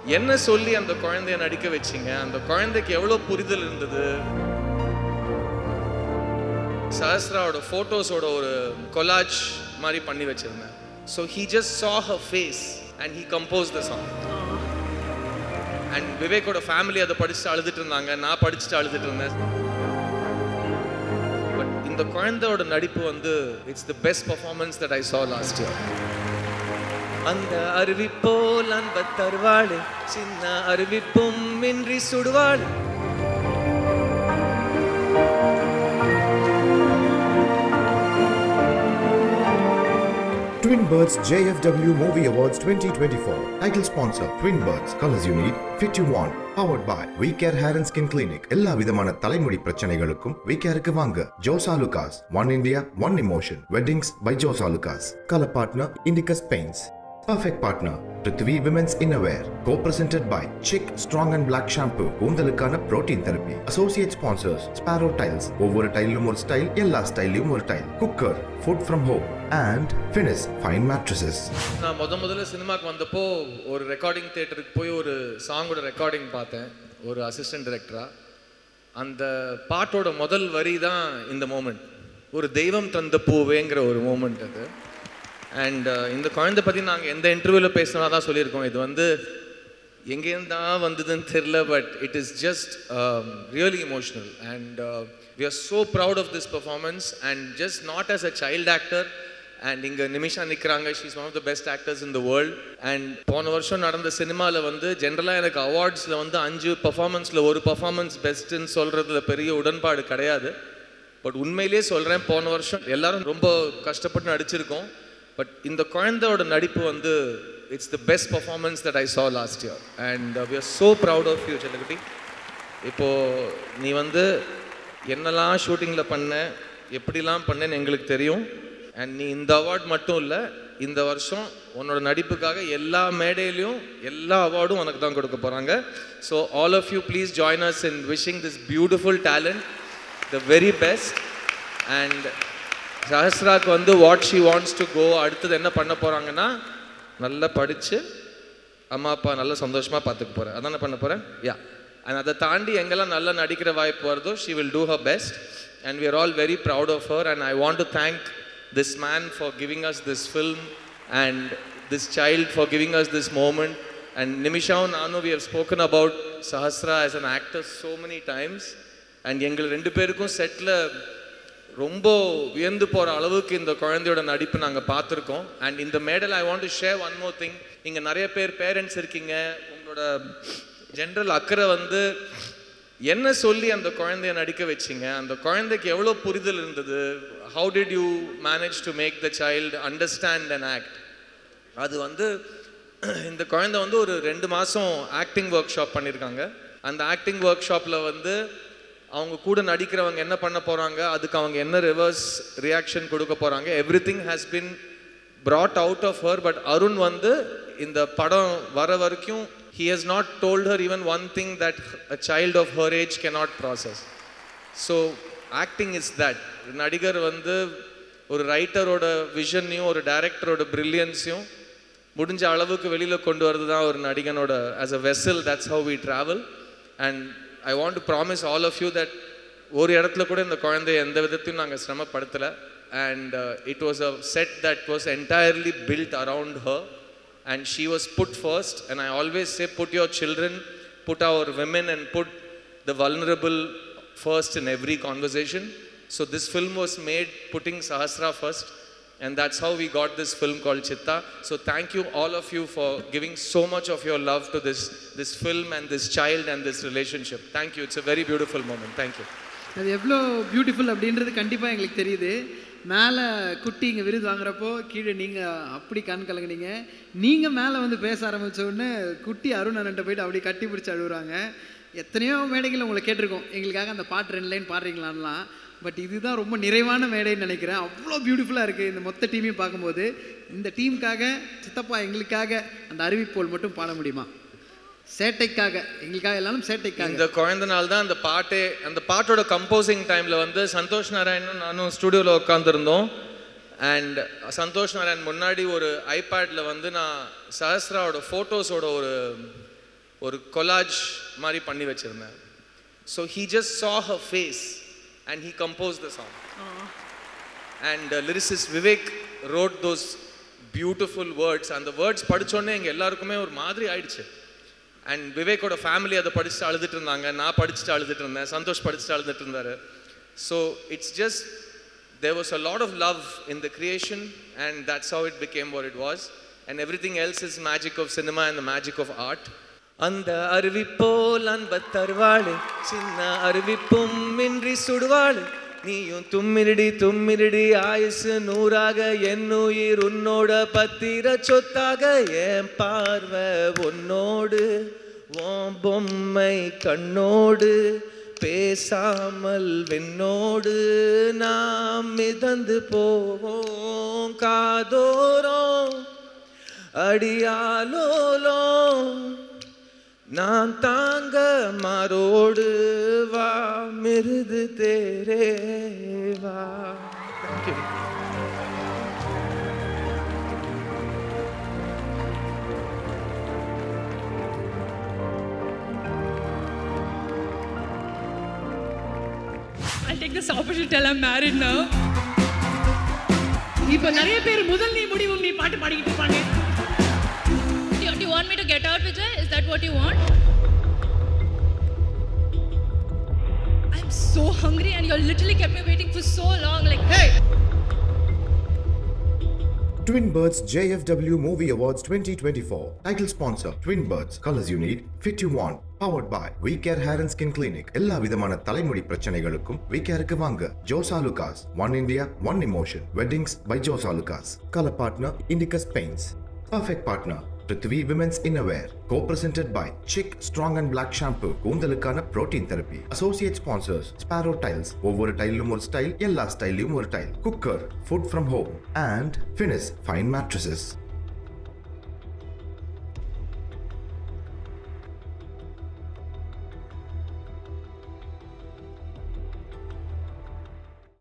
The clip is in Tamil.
என்ன சொல்லி அந்த குழந்தைய நடிக்க வச்சீங்க? அந்த குழந்தைக்கு எவ்வளவு புரிதல் இருந்தது? சஹஸ்ராவோட போட்டோஸோட ஒரு கொலாஜ் மாதிரி பண்ணி வச்சிருந்தேன். So he just saw her face and he composed the song. And விவேக்கோட ஃபேமிலி அதை படிச்சுட்டு அழுதுட்டு இருந்தாங்க, நான் படிச்சுட்டு அழுதுட்டு இருந்தேன். பட் இந்த குழந்தையோட நடிப்பு வந்து it's the best performance that I saw last year. அந்த அருவி போல் அன்ப தருவாளே, சின்ன அருவிப்பும் இன்றி சுடுவாளே. Twin Birds JFW Movie Awards 2024. Title sponsor Twin Birds. Colors you need, fit you want. Powered by We Care Hair and Skin Clinic. எல்லா விதமான தலைமுடி பிரச்சனைகளுக்கும் We Careக்கு வாங்க. Josa Lucas. One India, One Emotion. Weddings by Josa Lucas. Color partner Indicus Paints. Perfect partner Prithvi Women's Innerwear. Co-presented by Chic Strong and Black Shampoo. கூந்தலுக்கான protein therapy. Associate sponsors Sparrow Tiles. ஒவ்வொரு டைலும் ஒரு ஸ்டைல், எல்லா ஸ்டைலையும் ஒரு tile. Cooker, Food from Home. And Finis Fine Mattresses. நான் முதல்ல சினிமாக்கு வந்தப்போ ஒரு ரெக்கார்டிங் தியேட்டருக்கு போய் ஒரு சாங்கோட ரெக்கார்டிங் பார்த்தேன், ஒரு அசிஸ்டன்ட் டைரக்டரா. அந்த பாட்டோட முதல் வரி தான் இந்த மூமெண்ட், ஒரு தெய்வம் தந்த பூவேங்கிற ஒரு மூமெண்ட் அது. அண்ட் இந்த குழந்தை பற்றி நாங்கள் எந்த இன்டர்வியூவில் பேசினா தான் சொல்லியிருக்கோம், இது வந்து எங்கேருந்து தான் வந்ததுன்னு தெரில, but it is just really emotional. And we are so proud of this performance, and just not as a child actor. And இங்கே நிமிஷா நிற்கிறாங்க, she is one of the best actors in the world. And போன வருஷம் நடந்த சினிமாவில் வந்து ஜென்ரலாக எனக்கு அவார்ட்ஸில் வந்து 5 பர்ஃபார்மன்ஸில் ஒரு பர்ஃபார்மன்ஸ் பெஸ்ட்டுன்னு சொல்கிறதுல பெரிய உடன்பாடு கிடையாது. பட் உண்மையிலேயே சொல்கிறேன், போன வருஷம் எல்லாரும் ரொம்ப கஷ்டப்பட்டு நடிச்சிருக்கோம். பட் இந்த குழந்தையோட நடிப்பு வந்து it's the best performance that I saw last year. And we are so proud of you செல்லக்குட்டி. இப்போது நீ வந்து என்னெல்லாம் ஷூட்டிங்கில் பண்ண, எப்படிலாம் பண்ணேன்னு எங்களுக்கு தெரியும். அண்ட் நீ இந்த அவார்ட் மட்டும் இல்லை, இந்த வருஷம் உன்னோட நடிப்புக்காக எல்லா மேடையிலையும் எல்லா அவார்டும் உனக்கு தான் கொடுக்க போகிறாங்க. So all of you please join us in wishing this beautiful talent the very best. And சஹஸ்ராக்கு வந்து what she wants to go, அடுத்தது என்ன பண்ண போகிறாங்கன்னா, நல்லா படித்து அம்மா அப்பா நல்லா சந்தோஷமாக பார்த்துக்க போகிறேன், அதானே பண்ண போகிறேன். யா, அண்ட் அதை தாண்டி எங்கெல்லாம் நல்லா நடிக்கிற வாய்ப்பு வருதோ she will do her best. And we are all very proud of her. And I want to thank this man for giving us this film, and this child for giving us this moment. And Nimisha and Anu, we have spoken about Sahasra as an actor so many times. And எங்கள் ரெண்டு பேருக்கும் செட்டில் ரொம்ப வியந்து போகிற அளவுக்கு இந்த குழந்தையோட நடிப்பு நாங்கள் பார்த்துருக்கோம். அண்ட் இந்த medal I want to share one more thing. இங்கே நிறைய பேர் பேரண்ட்ஸ் இருக்கீங்க, உங்களோட ஜென்ரல் அக்கறை வந்து என்ன சொல்லி அந்த குழந்தைய நடிக்க வச்சிங்க? அந்த குழந்தைக்கு எவ்வளோ புரிதல் இருந்தது? How did you manage to make the child understand and act? அது வந்து இந்த குழந்தை வந்து ஒரு 2 மாதம் ஆக்டிங் ஒர்க் ஷாப் பண்ணியிருக்காங்க. அந்த ஆக்டிங் ஒர்க் ஷாப்பில் வந்து அவங்க கூட நடிக்கிறவங்க என்ன பண்ண போகிறாங்க, அதுக்கு அவங்க என்ன ரிவர்ஸ் ரியாக்ஷன் கொடுக்க போகிறாங்க, every thing has been brought out of her. But Arun வந்து இந்த படம் வர வரைக்கும் he has not told her even one thing that a child of her age cannot process. So acting is that. நடிகர் வந்து ஒரு ரைட்டரோட விஷனையும் ஒரு டைரக்டரோட பிரில்லியன்ஸையும் முடிஞ்ச அளவுக்கு வெளியில் கொண்டு வரது தான் ஒரு நடிகனோட as a vessel. That's how we travel. And I want to promise all of you that ஒரு இடத்துல கூட இந்த குழந்தைய எந்த விதத்தையும் நாங்கள் சிரமப்படுத்தலை. And it was a set that was entirely built around her, and she was put first. And I always say, put your children, put our women, and put the vulnerable first in every conversation. So this film was made putting Sahasra first, and that's how we got this film called Chitta. So thank you all of you for giving so much of your love to this film and this child and this relationship. Thank you. It's a very beautiful moment. Thank you. அது எவ்வளோ பியூட்டிஃபுல் அப்படின்றது கண்டிப்பாக எங்களுக்கு தெரியுது. மேலே குட்டி இங்கே விருது வாங்குறப்போ கீழே நீங்கள் அப்படி கண் கலங்குனீங்க. நீங்கள் மேலே வந்து பேச ஆரம்பித்த உடனே குட்டி அருண் அண்ணன்ட்ட போயிட்டு அப்படியே கட்டி பிடிச்சி அழுகுறாங்க. எத்தனையோ மேடைகளில் உங்களை கேட்டிருக்கோம், எங்களுக்காக அந்த பாட்டு 2 லைன் பாடுறீங்களான்லாம். பட் இதுதான் ரொம்ப நிறைவான மேடைன்னு நினைக்கிறேன். அவ்வளோ பியூட்டிஃபுல்லாக இருக்குது இந்த மொத்த டீமையும் பார்க்கும்போது. இந்த டீமுக்காக சித்தப்பா எங்களுக்காக அந்த அறிவிப்போல் மட்டும் பாட முடியுமா? சேட்டைக்காக, எங்களுக்காக எல்லாரும் சேட்டைக்காக. இந்த குழந்தைனால தான் அந்த பாட்டோட கம்போசிங் டைமில் வந்து சந்தோஷ் நாராயணும் நானும் ஸ்டுடியோவில் உட்காந்துருந்தோம். அண்ட் சந்தோஷ் நாராயண் முன்னாடி ஒரு ஐபேடில் வந்து நான் சஹஸ்ராவோட ஃபோட்டோஸோட ஒரு ஒரு கொலாஜ் மாதிரி பண்ணி வச்சிருந்தேன். So he just saw her face and he composed the song. And lyricist Vivek wrote those beautiful words. And the words படிச்சோடனே எங்கள் எல்லாருக்குமே ஒரு மாதிரி ஆயிடுச்சு. அண்ட் விவேக்கோட ஃபேமிலி அதை படிச்சுட்டு அழுதுட்டு இருந்தாங்க, நான் படிச்சுட்டு அழுதுட்டு இருந்தேன், சந்தோஷ் படிச்சுட்டு அழுதுட்டு இருந்தார். So it's just there was a lot of love in the creation and that's how it became what it was. And everything else is magic of cinema and the magic of art. அந்த அருவிப்போல் அன்பத் தருவாளு, சின்ன அருவிப்பும் இன்றி சுடுவாளு, நீயும் தும்மிரடி தும்மிரடி ஆயுசு 100ஆக, என்னுயிர் உன்னோட பத்திர சொத்தாக, என் பார்வை உன்னோடு, உன் பொம்மை கண்ணோடு, பேசாமல் விண்ணோடு நாம் மிதந்து போவோம் காதோரம் அடியாலோலம், நான் தாங்க மாரோடு வா மிருது தேரே வா. Thank you. I'll take this opportunity to tell I'm married now. இப்போ நிறைய பேர் முதல் நீ முடிவும் நீ பாட்டு பாடிக்கிட்டு இருப்பாங்க. Do you want me to get out, Vijay? Is that what you want? I'm so hungry and you literally kept me waiting for so long. Like, hey! Twin Birds JFW Movie Awards 2024. Title sponsor Twin Birds. Colors you need, fit you want. Powered by We Care Hair and Skin Clinic. எல்லா விதமான தலைமுடி பிரச்சனைகளுக்கும் We Careக்கு வாங்க. Josa Lucas. One India, One Emotion. Weddings by Josa Lucas. Color partner Indicus Paints. Perfect partner Prithvi Women's Innerwear. Co-presented by Chic Strong and Black Shampoo. கூந்தலுக்கான protein therapy. Associate sponsors Sparrow Tiles. ஒவ்வொரு டைலும் ஒரு ஸ்டைல், எல்லா ஸ்டைலையும் ஒரு tile. Cooker. Food from home. And Finis Fine Mattresses.